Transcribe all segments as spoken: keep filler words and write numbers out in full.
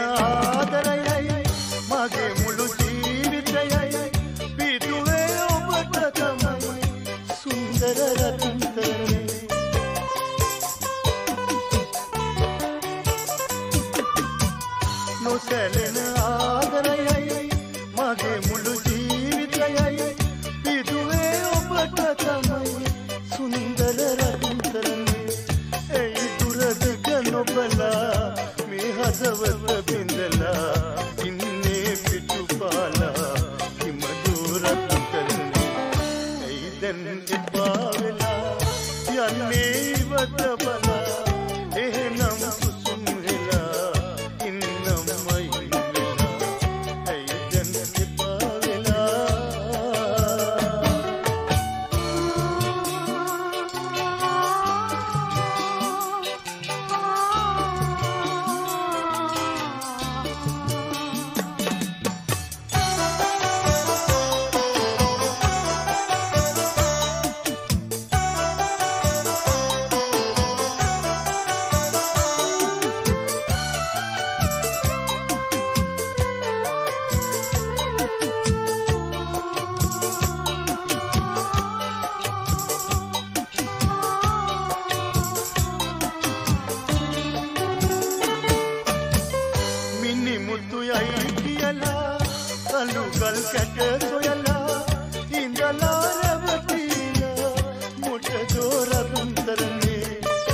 ආදරයයි මගේ මුළු ජීවිතයයි පිටුවේ ඔබට තමයි සුන්දර රත්තරනේ නොසැලෙන ආදරයයි මගේ මුළු ජීවිතයයි පිටුවේ ඔබට තමයි සුන්දර රත්තරනේ ඒ දුරදක නොබලා මේ හදවත බින්දලා ඉන්නේ පිටුපාලා හිම දුරත්තරනේ ඒ දැන් එපා වෙලා යන්නේ ඉවත බලා එහෙනම් සුසුම් වෙලා ඉන්නමයි වෙලා ඒ දැන් එපා වෙලා කලුගල් කැට සොයලා ඉඳලා රැවටිලා මොකද රත්තරනේ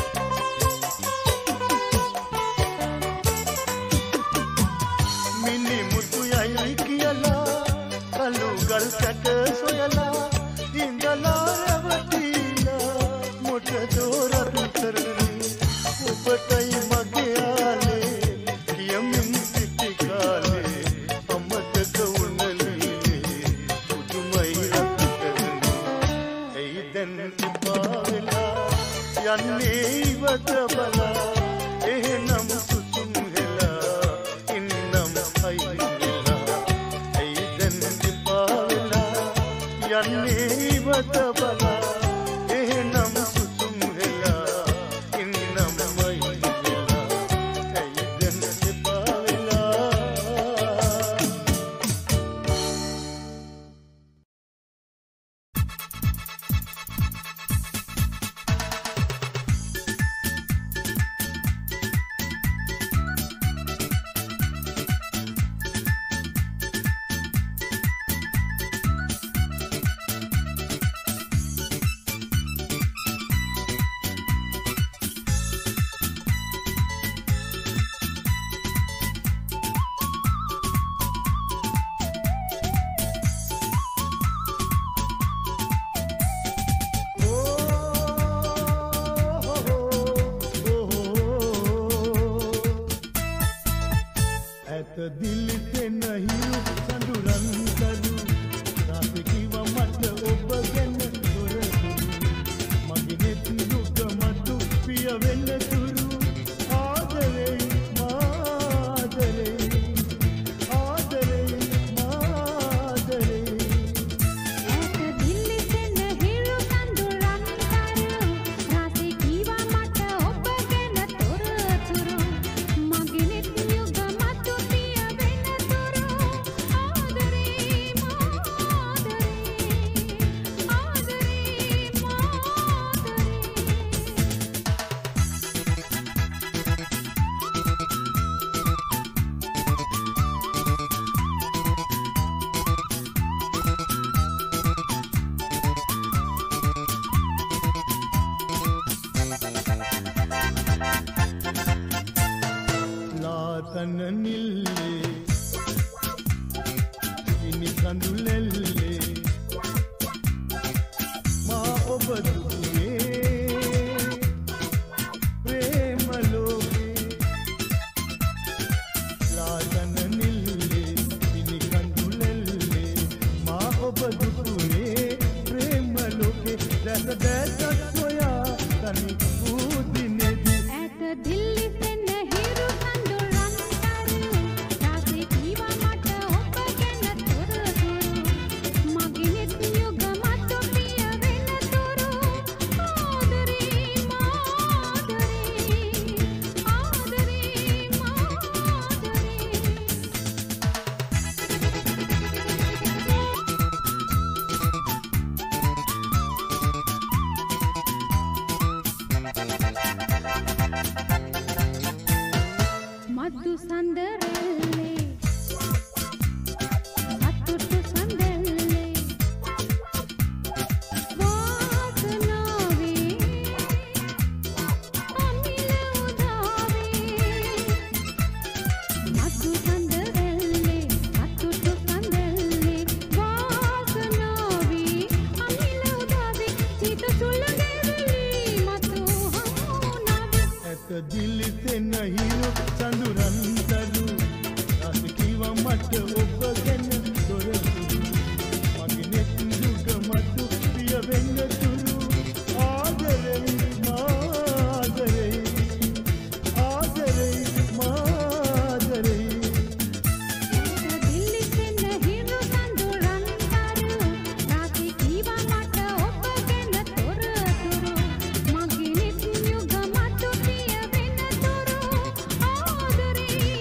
මිනි මුතු යයි කියලා කලුගල් කැට සොයලා ඉඳලා රැවටිලා මොකද රත්තරනේ ඔබටයි මගේ ආලේ කියමින් සිටි කාලේ යන්නේ ඉවත බලා එහෙනම් සුසුම් වෙලා ඉන්නම් අයි වෙලා ඒ දැන් එපා වෙලා යන්නේ ඉවත බලා එහෙනම් සුසුම් වෙලා ඉන්නම් අයි වෙලා ඒ දැන් එපා වෙලා दिल से नहीं संडुरन करू रात की व मत ඔබගෙන දුර මගේ නුක මතු පිය වෙන්න තුරු ආදරේ මාදරේ ආදරේ මාදරේ ऐत दिल से नहीं संडुरन करू रात की व मत ඔබගෙන දුර තුරු මගේ නුක මතු ලාතන නිල්ලේ ඉනි කඳුලෙල්ලේ මා ඔබ දුවේ ප්‍රේම ලෝකේ ලාතන නිල්ලේ ඉනි කඳුලෙල්ලේ මා ඔබ දුවේ ප්‍රේම ලෝකේ රස දැසක් සොයා තනි වූ දිනෙදී ऐत दिल से नहीं संडुरन करू रात की व मत ඔබගෙන දුර තුරු මගේ නුක මතු පිය වෙන්න තුරු ආදරේ මාදරේ ආදරේ මාදරේ මතු සඳරැල්ලේ අතුටු කඳල්ලේ වාසනාවී අනිල උදාවේ චිත සුළඟෙවිලි මතු හමුනාවේ ඇත දිලිසෙන හිරු සඳුරන්තරු රස කිව මට ඔබ ගැන දොරතුරු මගේ නෙත් දුක මතු පිය වෙන්න තුරු ආදරේ මාදරේ ආදරේ මාදරේ දිලිසෙන හිරු සඳුරන්තරු රස කිව මට ඔබ ගැන දොරතුරු මගේ නෙත් යුග මතු පිය වෙන්න තුරු ආදරේ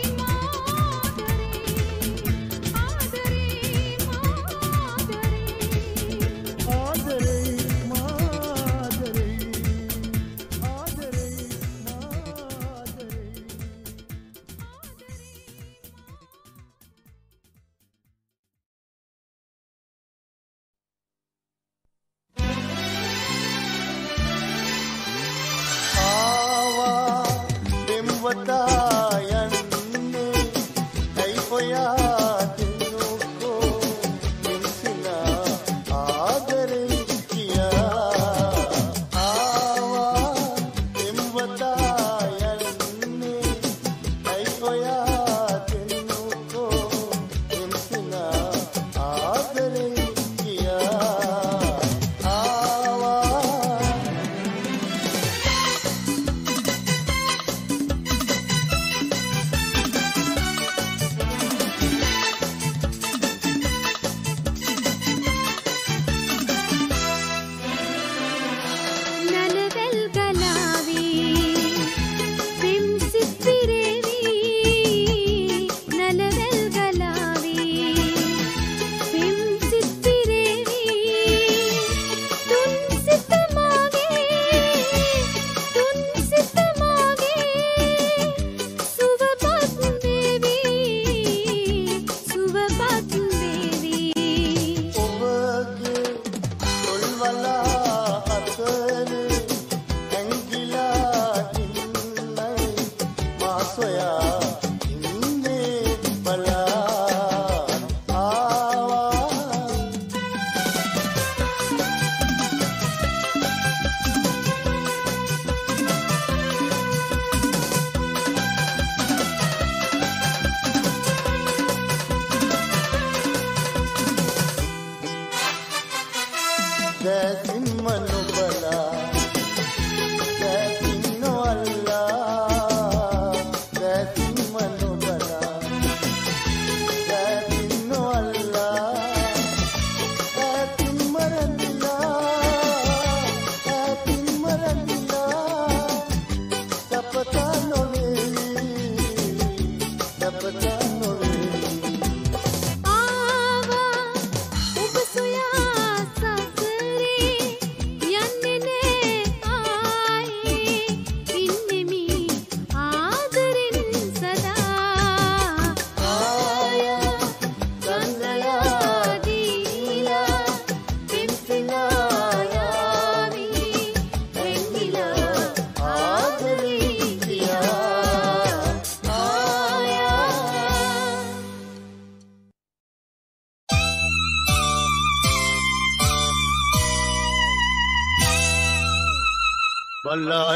බලා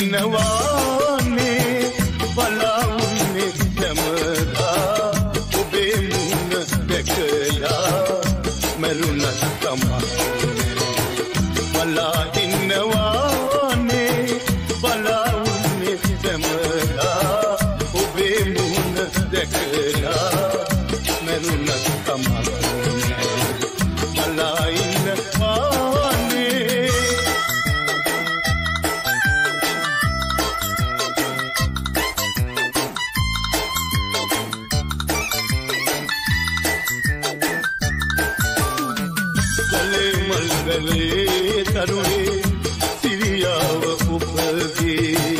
ඉන්නවානේ බලා උන්නේ සමදා ඔබේ මුණ දැකලා මරුණත් තමයි බලා ඉන්නවානේ බලා උන්නේ සමදා ඔබේ මුණ දැකලා මරුණත් තමයි බලා ඉන්නවානේ මල්ගලේ තරුණේ සිරියාව උපදී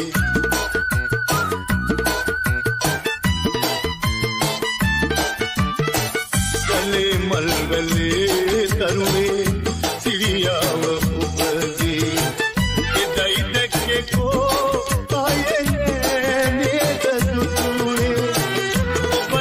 ගලේ මල්ගලේ තරුණේ සිරියාව උපදී එදයි දැක්කේ කෝ ආයේ නේද දුතුනේ ඔබ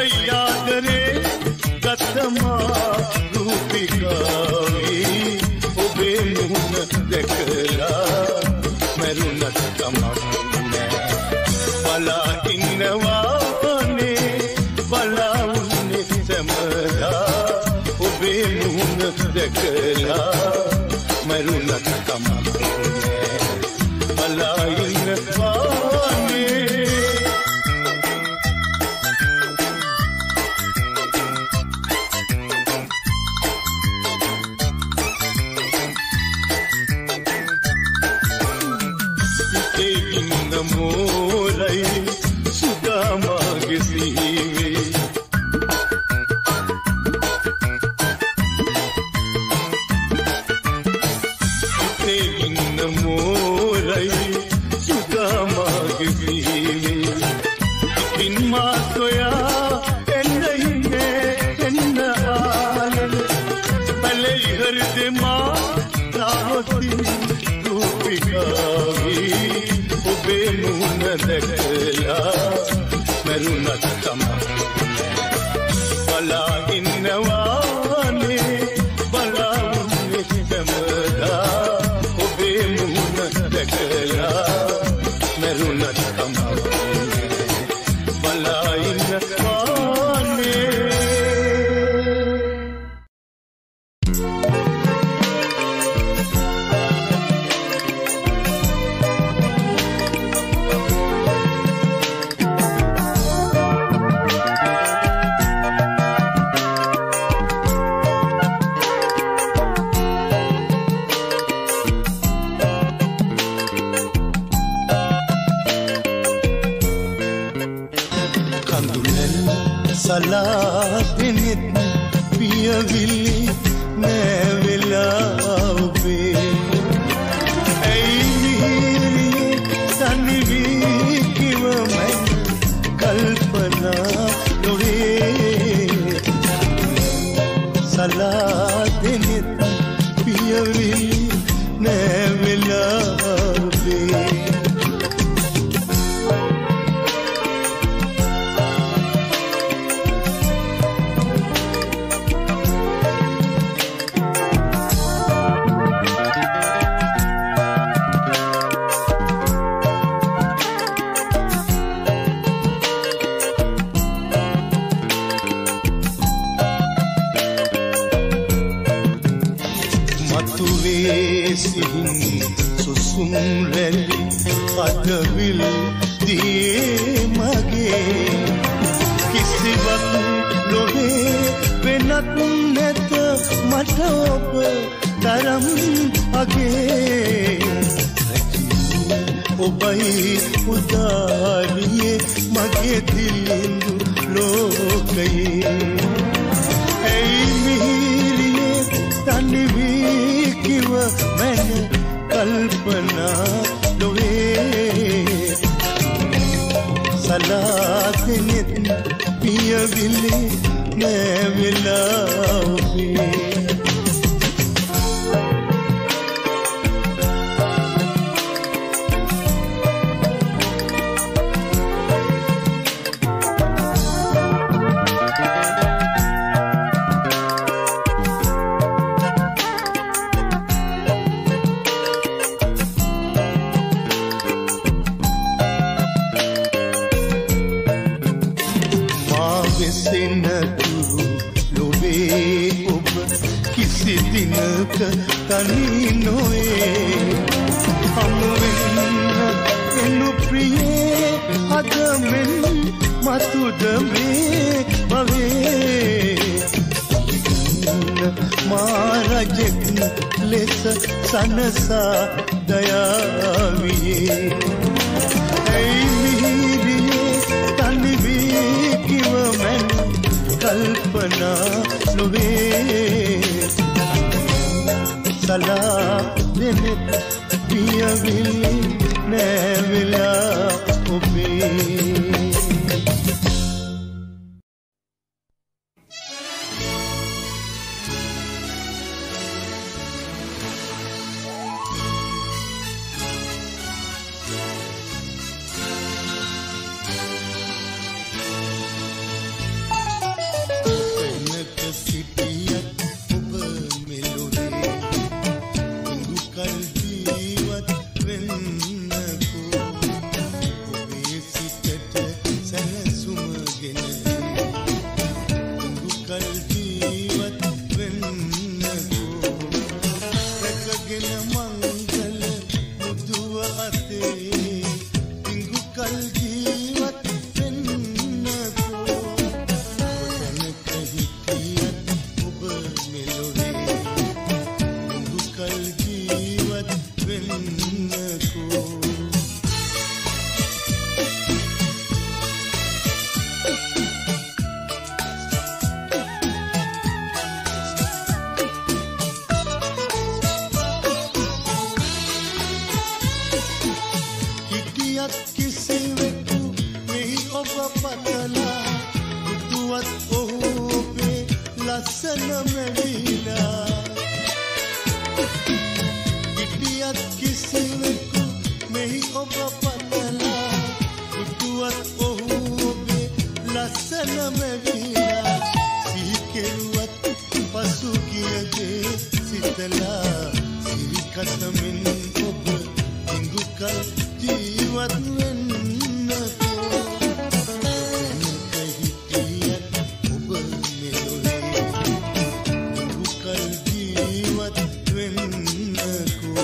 දැකලා මරුණත් කමක් බලා ඉන්නවානේ බලාවුනේ හැමදා ඔබේ මුණ දැකලා මරුණත් කමක් බලා ඉන්නවානේ සලාදෙනෙත් පියවිලි නැවෙලා ඔබේ ඇයි මිහිරියේ තනිවී කිව මැන් කල්පනා නොවේ සලාදෙනෙත් පියවිලි නැවෙලා ඔබේ සුසුම් රැලි අදවිල් දියේ මගේ කිසිවක් නොවේ වෙනත් නැත මට ඔබ තරම් අගේ ඔබයි උදාරියේ මගේ දිලිඳු ලෝකයේ ඇයි මිහිරියේ තනිවී කිව මැන කල්පනා නොවේ සලාදෙනෙත් පියවිලි නැවෙලා ඔබේ තනි නොවේ හමුවෙන්න එනු ප්‍රියේ අද මෙන් මතුද මේ භවේ මාරජෙක් ලෙස සනසා දයාවියේ ඇයි මිහිරියේ තනිවී කිව මැන් කල්පනා නොවේ සලාදෙනෙත් පියවිලි නැවෙලා ඔබේ නැගිලා සීකෙරුවත් පසු ගියගේ සිතලා සිරිකතමින් ඔබ ඉඟුකල් ජීවත් වෙන්නකෝ දැනක හිටියත් ඔබ මෙලොවේ ඉඟුකල් ජීවත් වෙන්නකෝ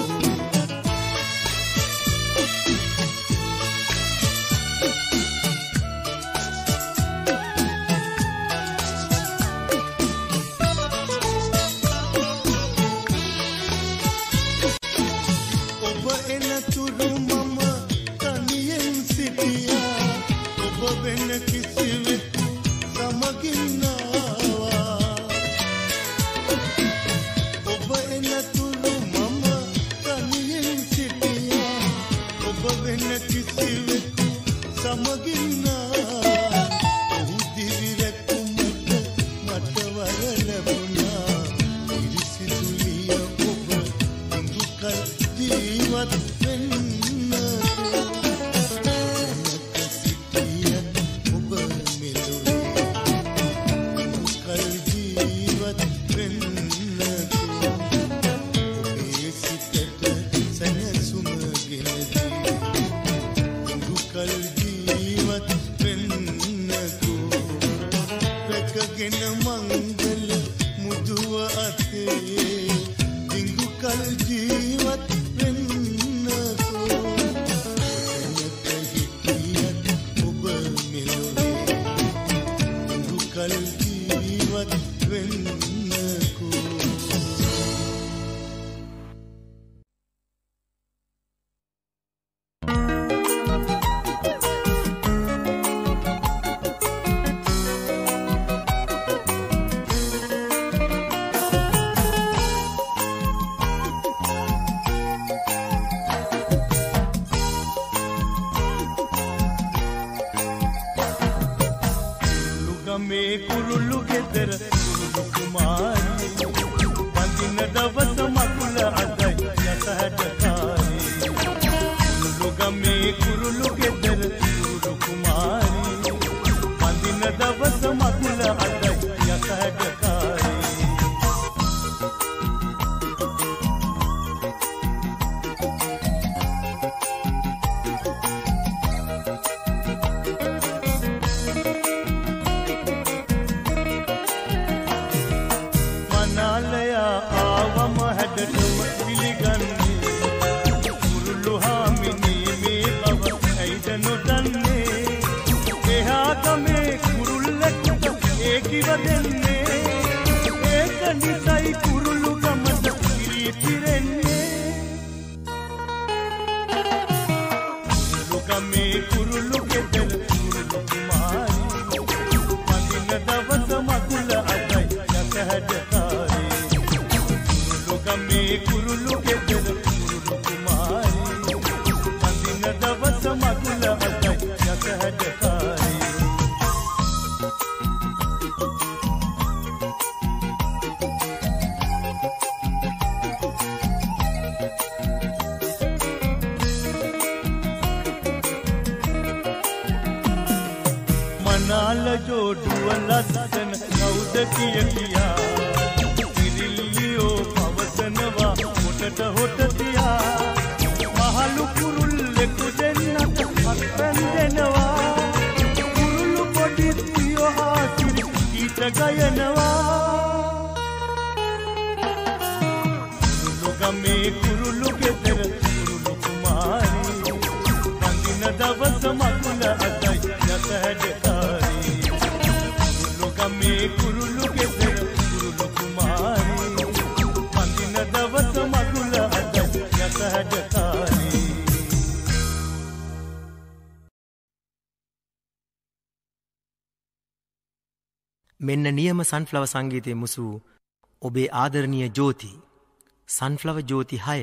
මෙන්න නියම සන්ෆ්ලවර් සංගීතයේ මුසු ඔබේ ආදරණීය ජෝති සන්ෆ්ලවර් ජෝති හය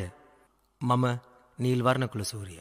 මම නීල් වර්ණකුල සූරිය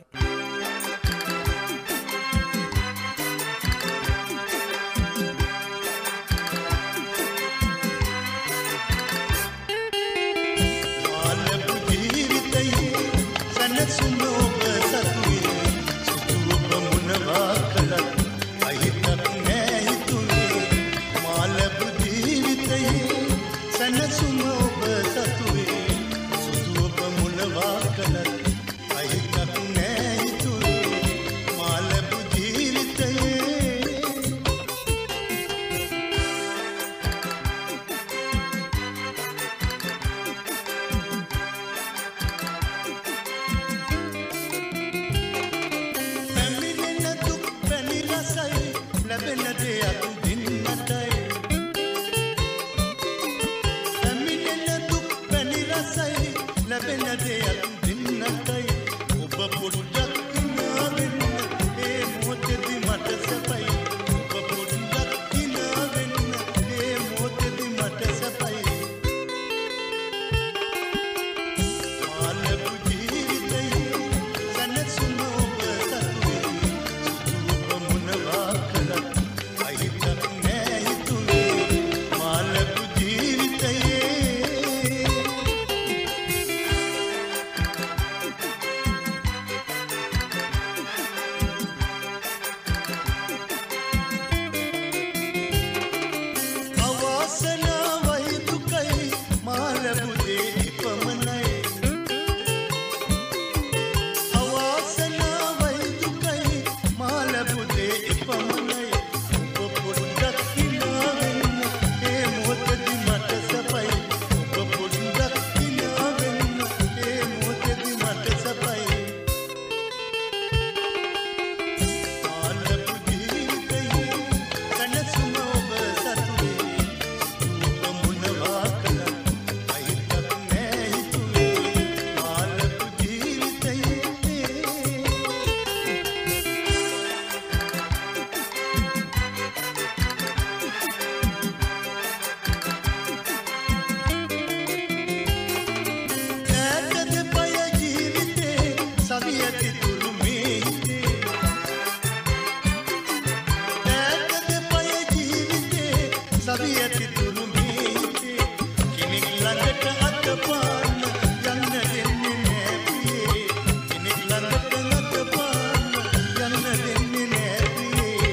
කවි ඇති තුරු මේතේ කෙනෙක් ළඟට අතපාන්න යන්න දෙන්නේ නෑ පියේ කෙනෙක් ළඟට අතපාන්න යන්න දෙන්නේ නෑ පියේ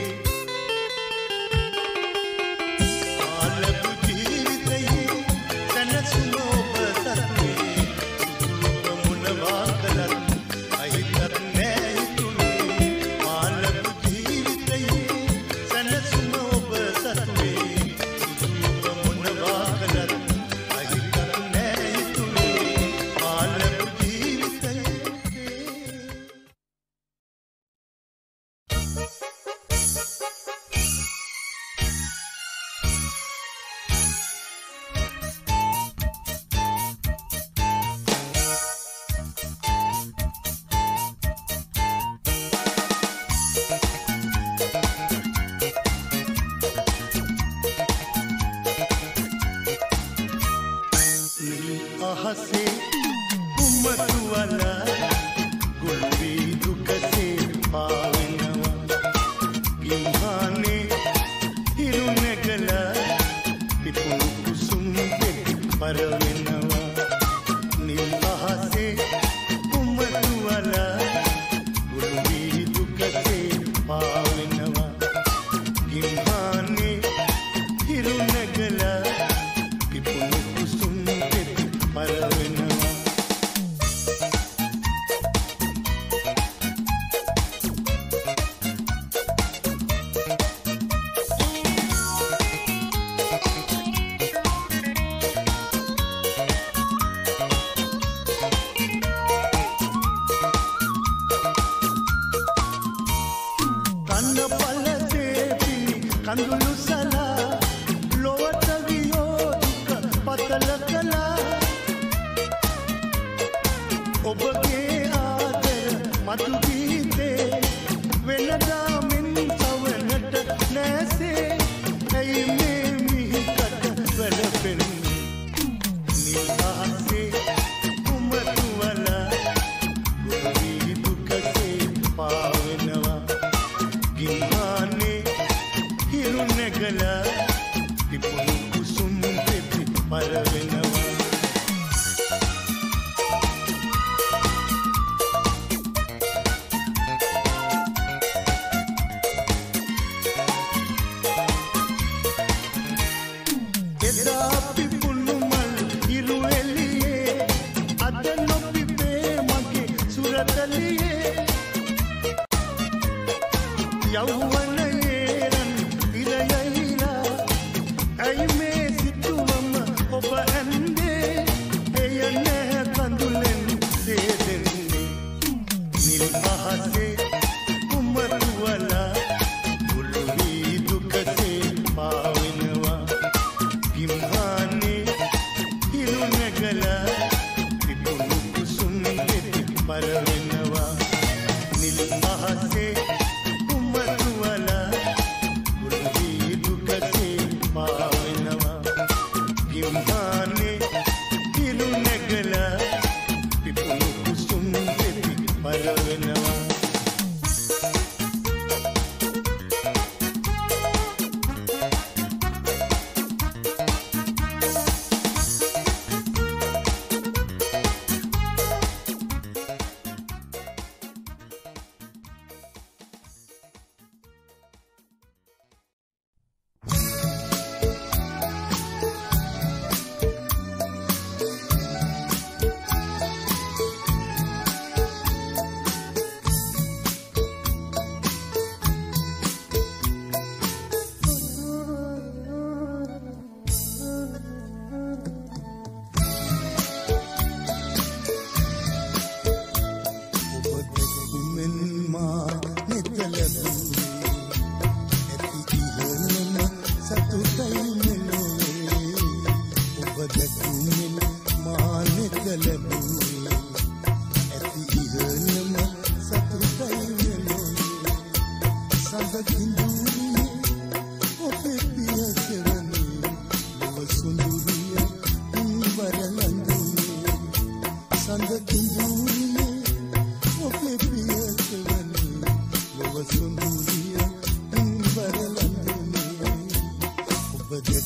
ආලපු ජීවිතයේ සැනසුම ඔබ සතුවේ ඔබ මොනවා කළත් අහිතක් නෑ හිතුනේ ආලපු ජීවිතයේ සැනසුම ඔබ සතුවේ ඔබ මොනවා කළත් අහිතක් නෑ හිතුනේ ආලපු ජීවිතයේ අහසේ උම්මතුවලා ගොල්වි දුකසේ පාවෙනවා ගිම්හානේ හිරු නැගලා පිපුණු කුසුම් දෙක පරවෙනවා නිල් අහසේ උම්මතුවලා ගොල්වි දුකසේ පාවෙනවා ගිම්හානේ හිරු නැගලා පිපුණු කුසුම් දෙක පරවෙනවා කන්න පළසේ පිණි කඳුළු සලා ලොවට වියෝ දුක පතල කළා ඔබගේ ආදර මතු ගීතේ වෙනදා මෙන් සවනට නැසේ ඇයි මේ මිහිකට වැළපෙන්නේ නිල් අහසේ උමතුවලා ගොවි දුකසේ පාවෙනවා ගිම්හානේ හිරු නැගලා පිපුණු කුසුම් දෙපි පරවෙනවා එදා පිපුණු මල් හිරු එළියේ අද නොපිපේ මගේ සුරතලියේ යෞවනයේ රන් ඉරයයිලා ඇයි මේ සිතුවම ඔබ ඇන්දේ එය නැහැ කඳුලෙන් දෙදෙන්නේ නිල් අහසේ උමතුවලා ගොල්වි දුකසේ පාවෙනවා ගිම්හානේ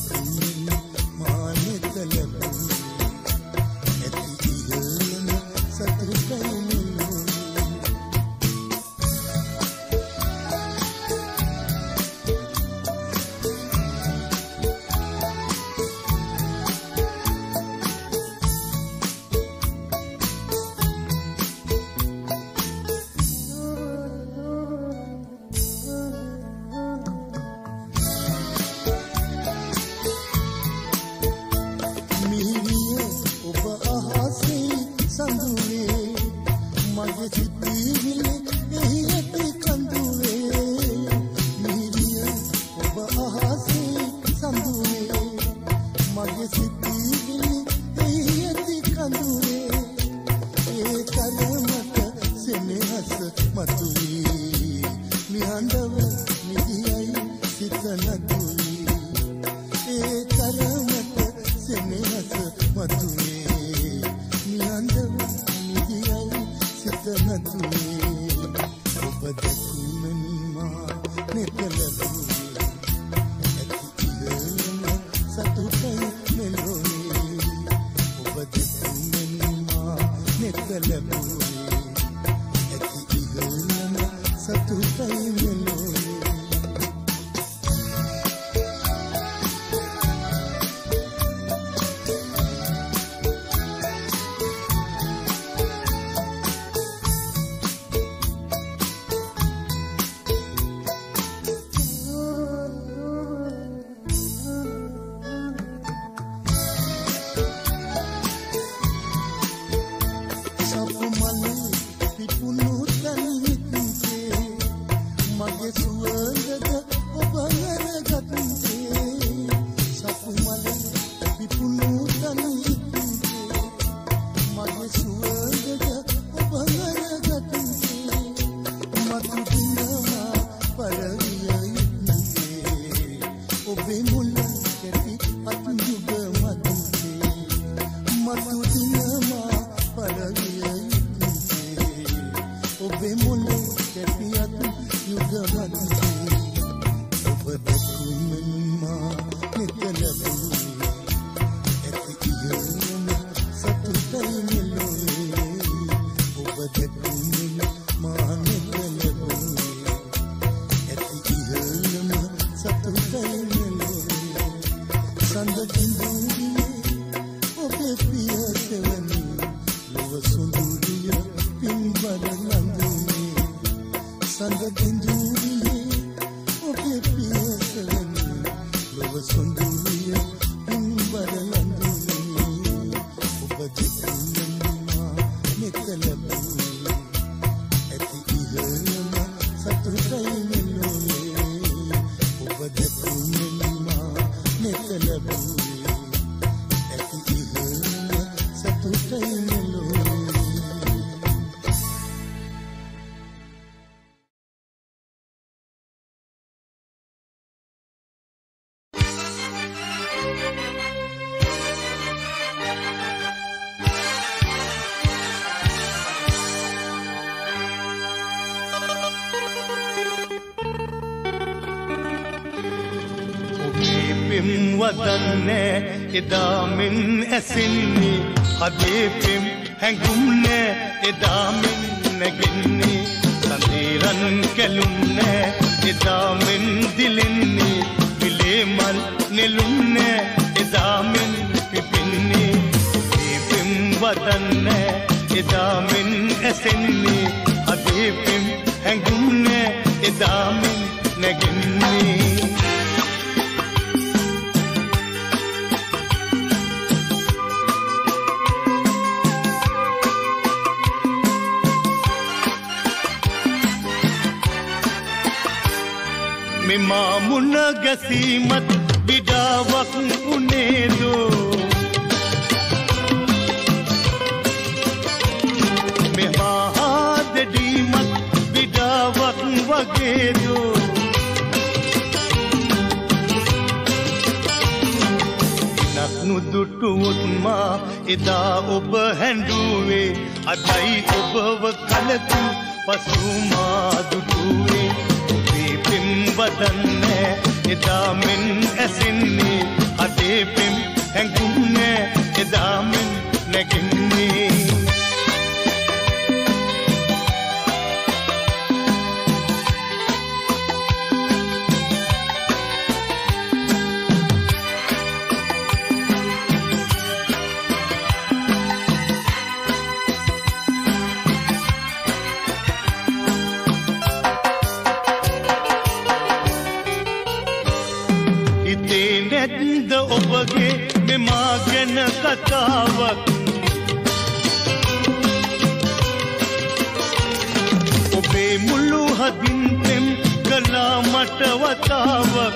වදන්නේ එදා මෙන් ඇසෙන්නේ හදේ පෙම් හැඟුම්නේ එදා මෙන් නැගෙන්නේ සඳේරන් කැලුම්නේ එදා මෙන් දිලෙන්නේ විලේ මල් නෙළුම්නේ එදා මෙන් පිපින්නේ මේ පෙම් වදන්නේ එදා මෙන් ඇසෙන්නේ හදේ පෙම් හැඟුම්නේ එදා මෙන් නැගෙන්නේ මෙමා මුණ ගැසීමත් විඩාවක් උනේදෝ මෙමා හාදඩීමත් විඩාවක් වගේදෝ ඉනක් නුදුටුවොත් මා එදා ඔබ හැඬුවේ අදයි ඔබව කලකින් පසු මා දුටුවේ පිම් වදන්නේ එදා මෙන් ඇසෙන්නේ ඇත්ද ඔබගේ මෙමා ගැන කතාවක් ඔබේ මුළු හදින් පෙම් කළා මට වතාවක්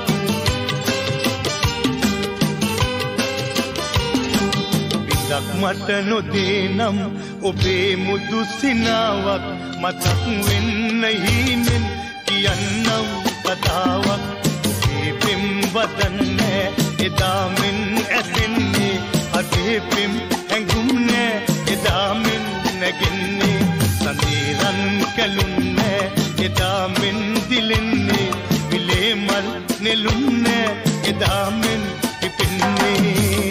විදක් මට නොදේ නම් ඔබේ මුදු සිනාවක් මතක් වෙන්න හීනෙන් කියන්නම් කතාවක් ඔබේ පෙම් වදන්නේ එදා මෙන් ඇසෙන්නේ අදේ පෙම් හැඟුම් නෑ එදා මෙන් නැගෙන්නේ සඳේරන් කැලුම් නෑ එදා මෙන් දිලෙන්නේ විලේ මල් නෙළුම් නෑ එදා මෙන් පිපෙන්නේ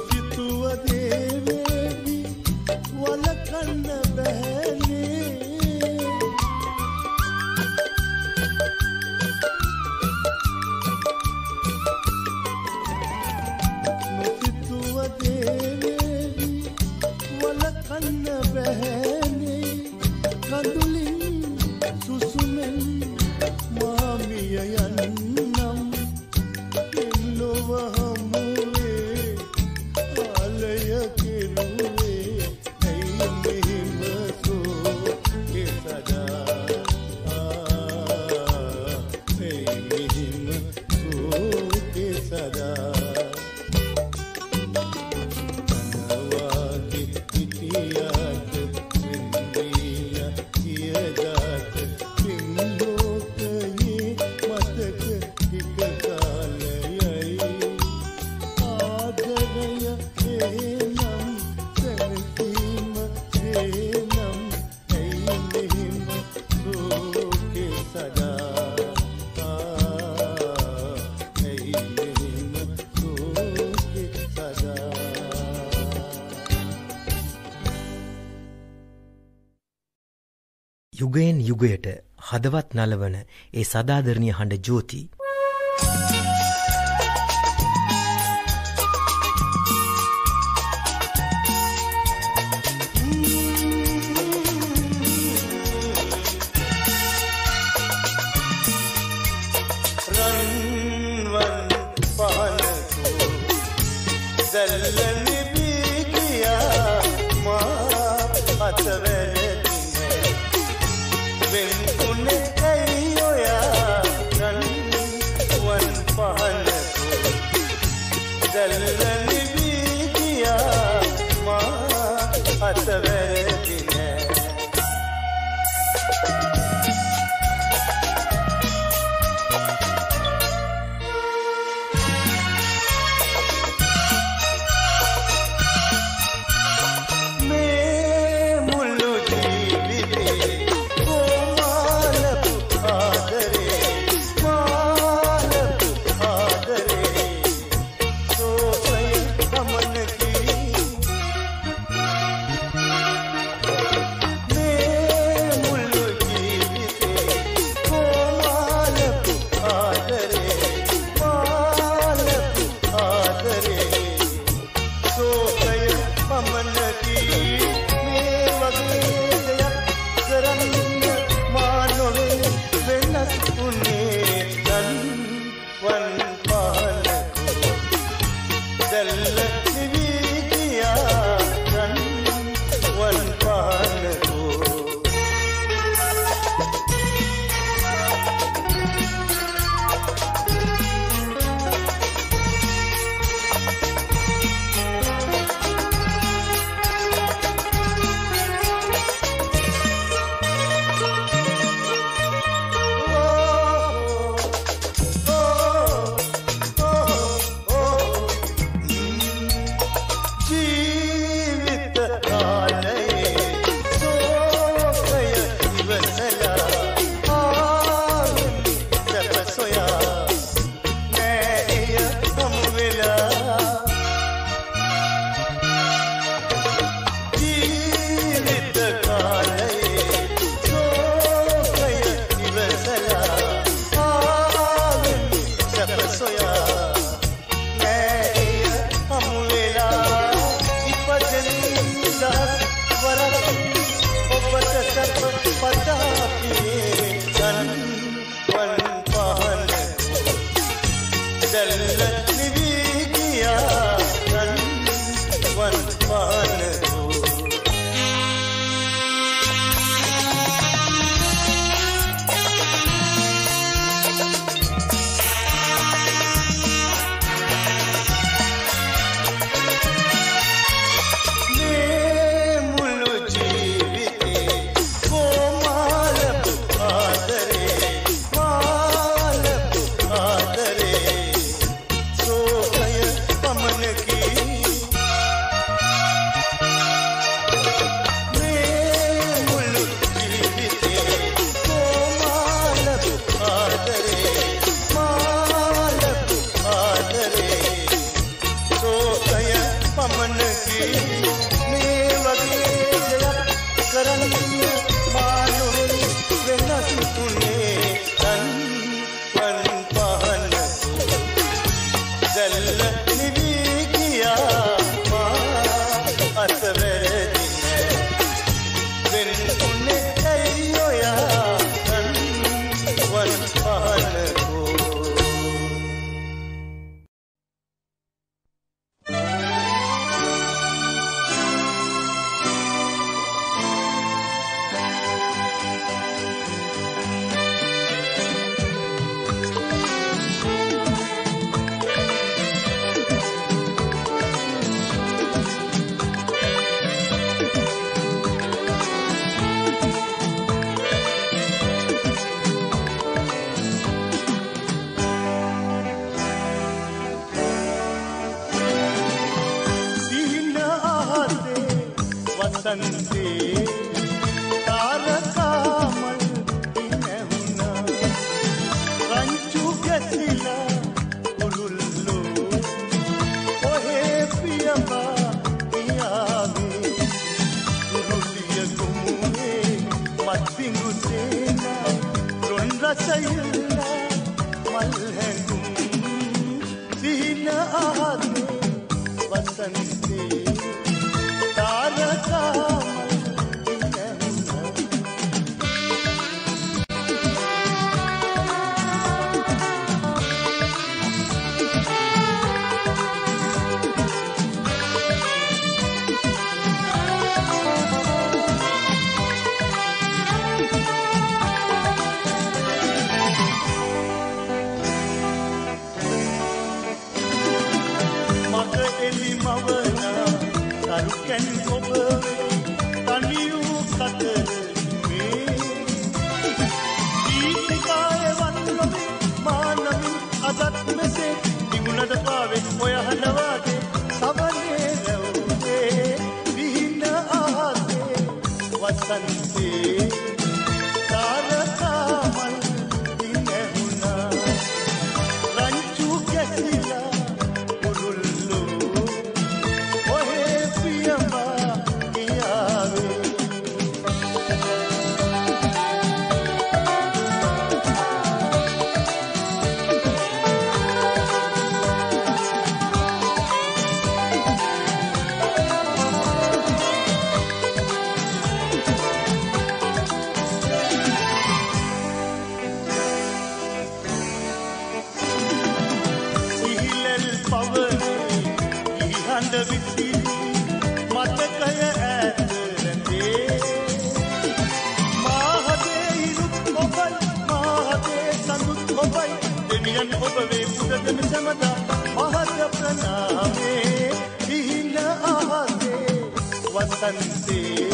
වලකන්න බැහැනේ සුසුමෙන් මාමිය යන්නම් එල්ලොව හමුවේ ආලය කෙරුවේ ඇයි මෙහෙම සෝකේ සදා ඇයි මෙහෙම සෝකේ සදා යුගයෙන් යුගයට හදවත් නලවන ඒ සදාදරණීය හඬ ජෝති රන්වන් පහනකෝ දැල්ලනි බීගියා මා අතවැරදිනේ වෙන්කුනේ ඇයියෝයා රන්වන් පහනකෝ දැල්ලනි බීගියා මා අතවැරදිනේ සේනා රොන් රසයලා මල් හැඟුම් සිහින ආහතේ වසන්තේ තාරකා කැන් ඔබ තනියු කතර මේ දීපිකාය වන්නොමි මානමි අදත් මෙසේ තිබුණට පාවෙත් ඔය හනවාගේ සවනේ රැවුවේ විහින ආහතේ වසන්තේ තාරකාමල් දිනෙහුණා රංචු කැසිලා ඔබ වේ පුදදම සමදා මහත ප්‍රණාමේ විහින ආහතේ වසන්තේ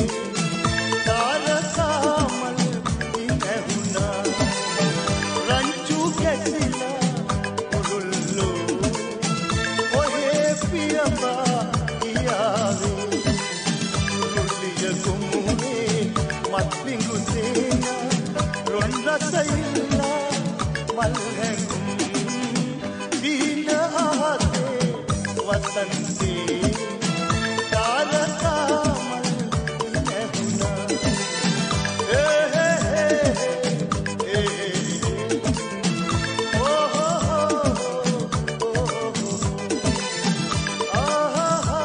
තාරකාමල් දිනෙහුණා රංචු කැසිලා උරුල්ලෝ ඔහේ පියඹා ගියාවේ උරුල්ලිය ගොමුනේ මත් පිඟු සේනා රොන් රසයිලා මල් හැඟුම් වසන්තේ තාරකාමල් දිනෙහුණා ඒ ඒ ඒ ඕ ඕ ආහා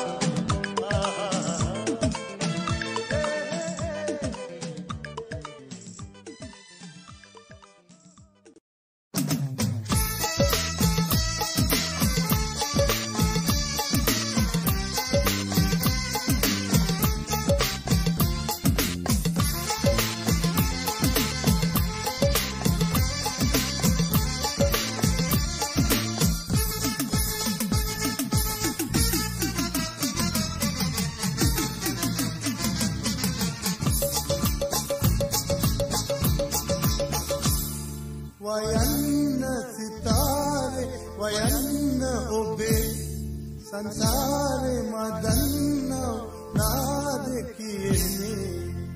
වයන්න සිතාරේ වයන්න ඔබේ සංසාරේ මදන්නව නාද කියන්නේ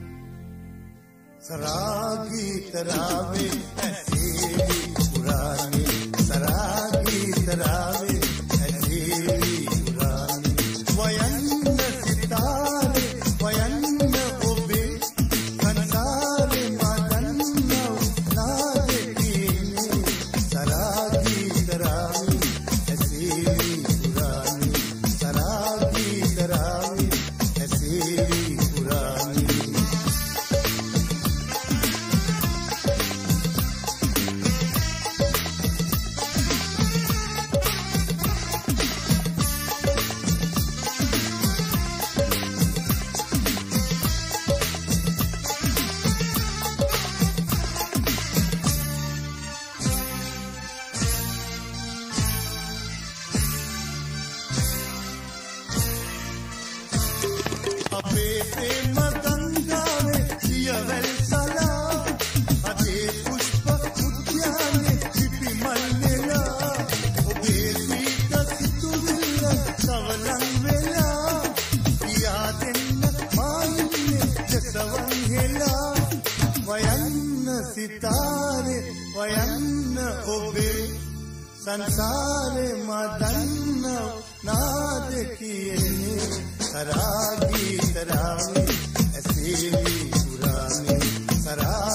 සරාගී තරාවේ ඇසේවි පුරාණේ සරාගී තරාවේ ඇසේවි පුරාණේ වයන්න සිතාරේ වයන්න ඔබේ සංසාරේ මදන්නව නාද संसारे मदन्न नाद किए सरागी तरावे ऐसे पुराने सरा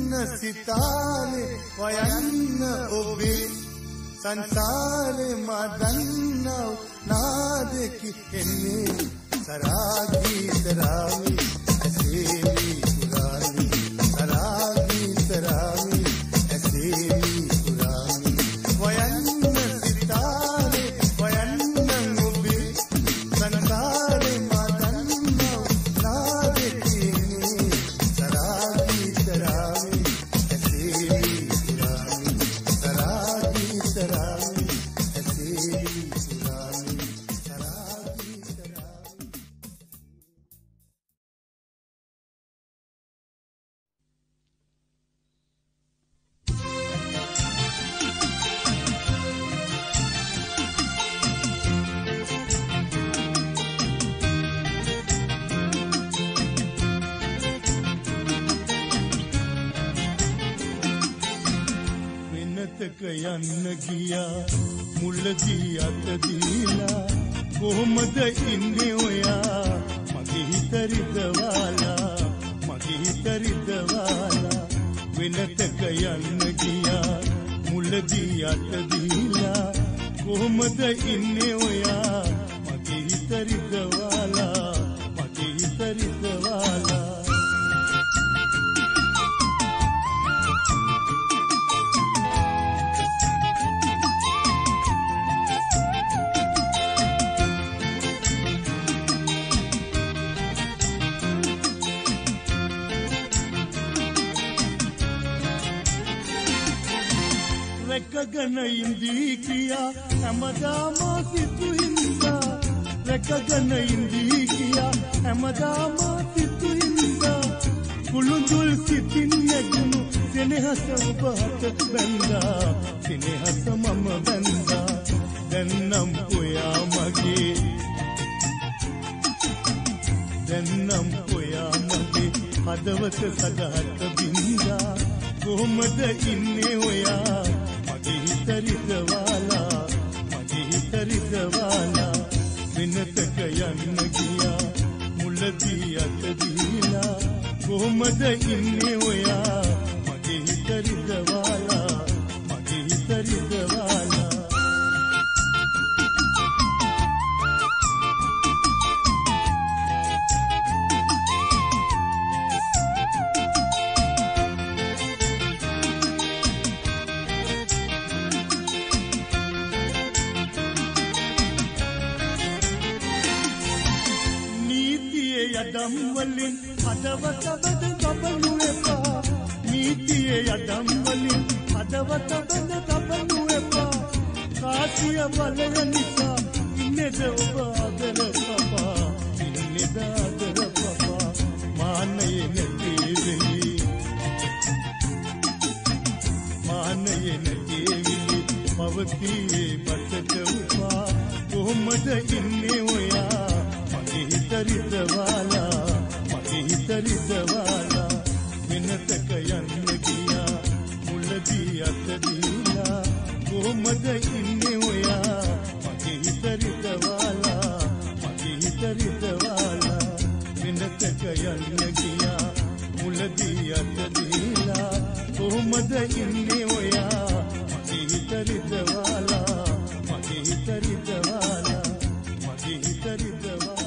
සිතාරේ වයන්න ඔබේ සංසාරේ මා දන්නව නාදකි එන්නේ සරාගී තරාවි ඇසේලි පුරාණි සරාගී තරාවි ඇසේලි පුරාණි වයන්න සිතාරේ වයන්න ඔබේ සංසාරේ මා දන්නව නාදකි එන්නේ සරාගී තරාවි ඇසේලි පුරාණි සරාගී තරාවි ඇසේලි පුරාණි සරාගී තරාවි වෙනතක යන්න ගියා මුලදී අත දීලා කොහොමද ඉන්නේ ඔයා මගේ හිත රිදවාලා මගේ හිත රිදවාලා වෙනතක යන්න ගියා මුලදී අත දීලා කොහොමද ඉන්නේ ඔයා මගේ හිත රිදවාලා මගේ හිත රිදවාලා රැකගෙන ඉඳී කියා හැමදාම සිතු හින්දා රැකගෙන ඉඳී කියා හැමදාම සිතු හින්දා කුළුඳුල් සිතින් නැගුණු සෙනෙහස ඔබට බැඳා සෙනෙහස මම බැඳා දැන් නම් ඔයා මගේ දැන් නම් ඔයා මගේ හදවත සදහට බින්දා කොහොමද ඉන්නේ ඔයා මගේ හිත රිදවාලා මගේ හිත රිදවාලා වෙනතක යන්න ගියා මුලදී අත දීලා කොහොමද ඉන්නේ ඔයා මගේ හිත රිදවාලා මගේ හිත රිදවාලා යදම් වලින් හදවත බඳ තබනු එපා නීතියේ යදම් වලින් හදවත බඳ තබනු එපා කාසිය බලය නිසා ඉන්නේද ඔබ ආදර පපා ඉන්නේද ආදර පපා මානයේ නැති වෙලි මානයේ නැති වෙලි පවතියේ බසට උපා කොහොමද ඉන්නේ ඔයා මගේ හිත රිදවාලා මගේ හිත රිදවාලා වෙනතක යන්න ගියා මුලදී අත දීලා කොහොමද ඉන්නේ ඔයා මගේ හිත රිදවාලා මගේ හිත රිදවාලා වෙනතක යන්න ගියා මුලදී අත දීලා කොහොමද ඉන්නේ ඔයා මගේ හිත රිදවාලා මගේ හිත රිදවාලා මගේ හිත රිදවාලා